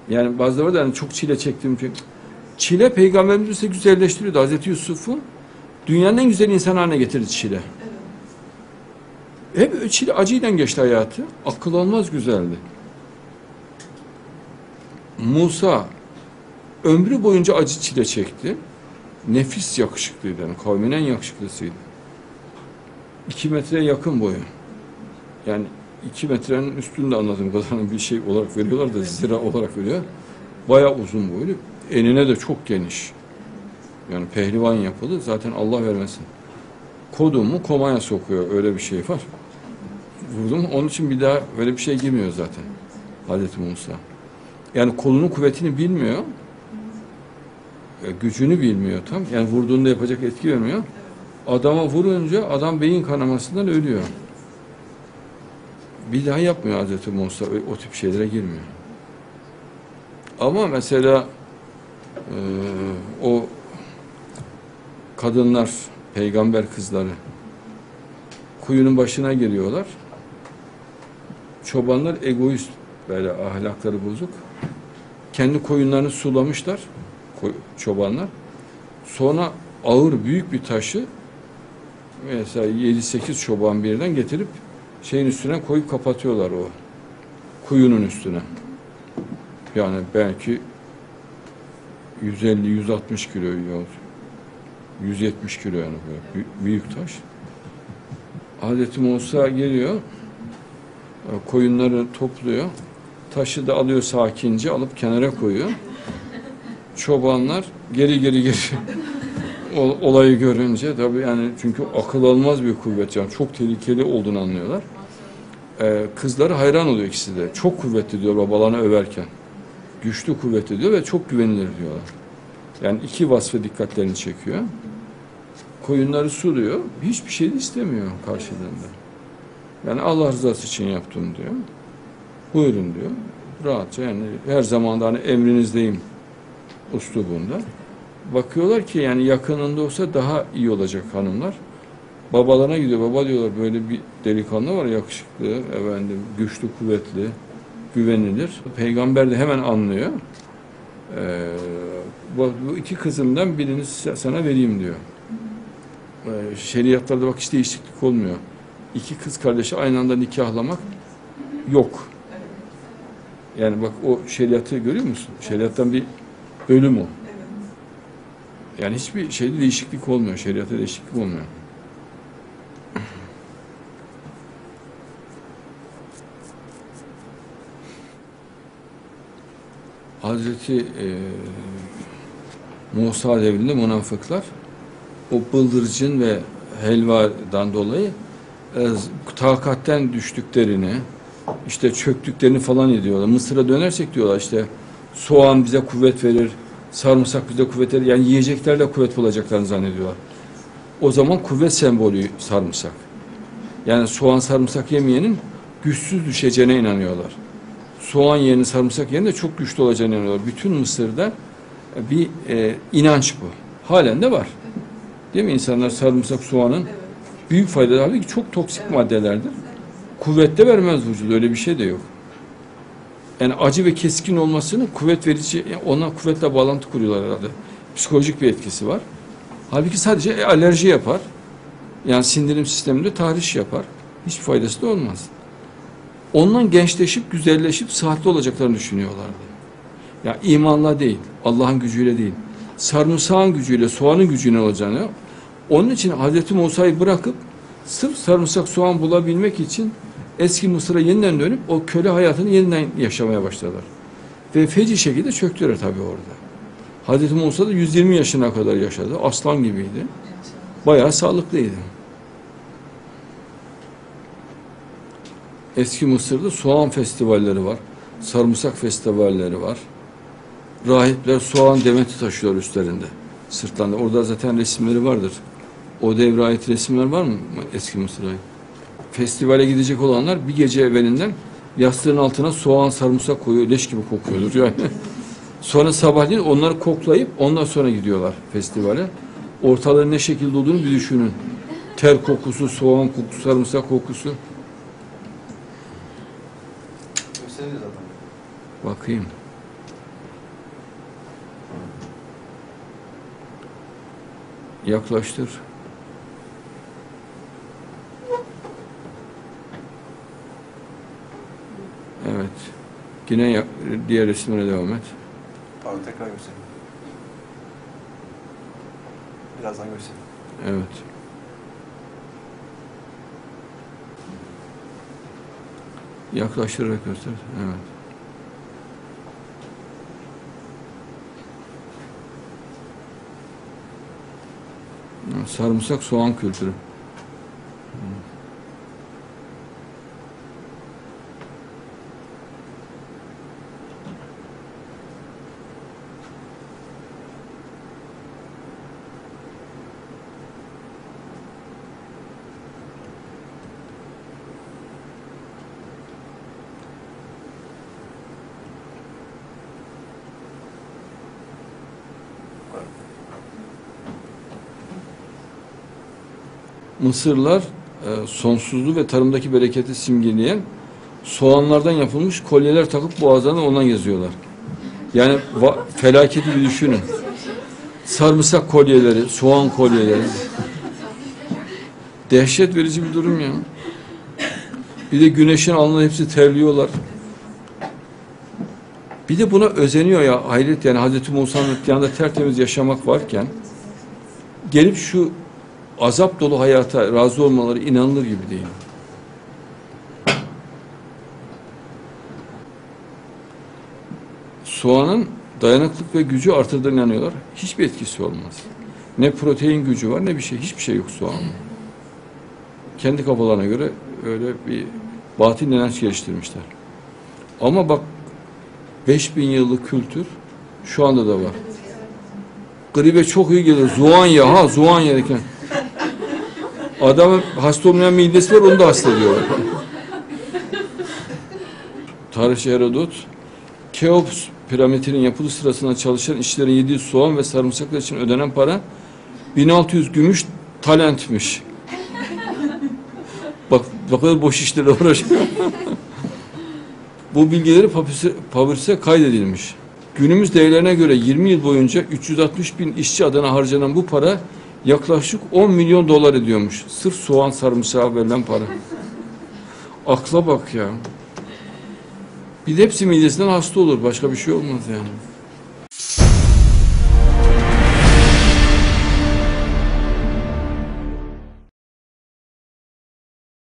Yani bazıları var da hani çok çile çektiğim şey. Çile Peygamberimiz ise güzelleştiriyordu. Hazreti Yusuf'u dünyanın en güzel insan haline getirdi çile. Hep çile acıyla geçti hayatı. Akıl almaz güzeldi. Musa ömrü boyunca acı çile çekti. Nefis yakışıklıydı. Yani kavminin en yakışıklısıydı. 2 metreye yakın boyu. Yani 2 metrenin üstünde anladığım kadarıyla bir şey olarak veriyorlar da zira olarak veriyor. Bayağı uzun boylu. Enine de çok geniş. Yani pehlivan yapılı. Zaten Allah vermesin. Kodu mu komaya sokuyor. Öyle bir şey var. Vurdum. Onun için bir daha öyle bir şey girmiyor zaten. Hazreti Musa. Yani kolunun kuvvetini bilmiyor. Gücünü bilmiyor tam. Yani vurduğunda yapacak etki vermiyor. Adama vurunca adam beyin kanamasından ölüyor. Bir daha yapmıyor Hazreti Musa. O tip şeylere girmiyor. Ama mesela o kadınlar, peygamber kızları kuyunun başına geliyorlar. Çobanlar egoist, böyle ahlakları bozuk. Kendi koyunlarını sulamışlar çobanlar. Sonra ağır büyük bir taşı mesela 7-8 çoban birden getirip şeyin üstüne koyup kapatıyorlar o kuyunun üstüne. Yani belki 150-160 kilo, 170 kilo yani böyle büyük taş. Hazreti Musa geliyor, koyunları topluyor, taşı da alıyor sakince, alıp kenara koyuyor. Çobanlar geri olayı görünce tabii yani çünkü akıl almaz bir kuvvet yani çok tehlikeli olduğunu anlıyorlar. Kızları hayran oluyor ikisi de. Çok kuvvetli diyor babalarını överken. Güçlü kuvvetli diyor ve çok güvenilir diyorlar. Yani 2 vasfı dikkatlerini çekiyor. Koyunları suluyor. Hiçbir şey de istemiyor karşılığında. Yani Allah rızası için yaptım diyor. Buyurun diyor. Rahatça yani her zaman da hani emrinizdeyim uslubunda. Bakıyorlar ki yani yakınında olsa daha iyi olacak hanımlar. Babalarına gidiyor. Baba diyorlar böyle bir delikanlı var yakışıklı, efendim, güçlü, kuvvetli, güvenilir. Peygamber de hemen anlıyor. Bu 2 kızımdan birini sana vereyim diyor. Şeriatlarda bak hiç değişiklik olmuyor. 2 kız kardeşi aynı anda nikahlamak yok. Yani bak o şeriatı görüyor musun? Şeriattan bir bölüm o. Yani hiçbir şeyde değişiklik olmuyor. Şeriatta değişiklik olmuyor. Hazreti Musa devrinde münafıklar o bıldırcın ve helvadan dolayı takatten düştüklerini, işte çöktüklerini falan ediyorlar. Mısır'a dönersek diyorlar işte soğan bize kuvvet verir, sarımsak bize kuvvet verir. Yani yiyeceklerle kuvvet bulacaklarını zannediyorlar. O zaman kuvvet sembolü sarımsak. Yani soğan sarımsak yemeyenin güçsüz düşeceğine inanıyorlar. Soğan yerine sarımsak yerine çok güçlü olacağını inanıyorlar. Bütün Mısır'da bir inanç bu. Halen de var. Değil mi? İnsanlar sarımsak, soğanın büyük faydaları. Halbuki çok toksik maddelerdir. Kuvvette vermez vücudu. Öyle bir şey de yok. Yani acı ve keskin olmasını kuvvet verici, ona kuvvetle bağlantı kuruyorlar herhalde. Psikolojik bir etkisi var. Halbuki sadece alerji yapar. Yani sindirim sisteminde tahriş yapar. Hiçbir faydası da olmaz. Ondan gençleşip, güzelleşip, sıhhatli olacaklarını düşünüyorlardı. Ya yani imanla değil, Allah'ın gücüyle değil. Sarımsağın gücüyle, soğanın gücüyle olacağını. Onun için Hazreti Musa'yı bırakıp sırf sarımsak, soğan bulabilmek için eski Mısır'a yeniden dönüp o köle hayatını yeniden yaşamaya başladılar. Ve feci şekilde çöktüler tabii orada. Hazreti Musa da 120 yaşına kadar yaşadı. Aslan gibiydi. Bayağı sağlıklıydı. Eski Mısır'da soğan festivalleri var. Sarımsak festivalleri var. Rahipler soğan demeti taşıyor üstlerinde. Sırtlarında. Orada zaten resimleri vardır. O devre ait resimler var mı eski Mısır'a? Festivale gidecek olanlar bir gece evvelinden yastığın altına soğan, sarımsak koyuyor. Leş gibi kokuyordur yani. Sonra sabahleyin onları koklayıp ondan sonra gidiyorlar festivale. Ortaların ne şekilde olduğunu bir düşünün. Ter kokusu, soğan kokusu, sarımsak kokusu. Bakayım. Yaklaştır. Evet. Yine diğer resimlere devam et. Pardon, tekrar göstereyim. Birazdan göstereyim. Evet. Yaklaştırarak göster. Evet. Sarımsak soğan kültürü. Mısırlar sonsuzluğu ve tarımdaki bereketi simgeleyen soğanlardan yapılmış kolyeler takıp boğazlarına ondan yazıyorlar. Yani felaketi bir düşünün. Sarımsak kolyeleri, soğan kolyeleri. Dehşet verici bir durum ya. Bir de güneşin alnına hepsi terliyorlar. Bir de buna özeniyor ya, hayret yani. Hazreti Musa'nın yanında tertemiz yaşamak varken gelip şu azap dolu hayata razı olmaları inanılır gibi değil. Soğanın dayanıklık ve gücü artırdığına inanıyorlar. Hiçbir etkisi olmaz. Ne protein gücü var ne bir şey. Hiçbir şey yok soğanın. Kendi kafalarına göre öyle bir batıl inanç geliştirmişler. Ama bak 5000 yıllık kültür şu anda da var. Gribe çok iyi gelir. Zuanya ha, zuanya derken. Adamın hasta olmayan midesi var, onu da hasta ediyorlar. Tarihçi Herodot, Keops piramidinin yapılış sırasında çalışan işçilerin yediği soğan ve sarımsaklar için ödenen para 1600 gümüş talentmiş. Bak, ne kadar boş işlerle uğraşıyor. Bu bilgileri papirüse kaydedilmiş. Günümüz değerlerine göre 20 yıl boyunca 360 bin işçi adına harcanan bu para yaklaşık 10 milyon dolar ediyormuş. Sırf soğan sarımsağı verilen para. Akla bak ya. Bir de hepsi midesinden hasta olur. Başka bir şey olmaz yani.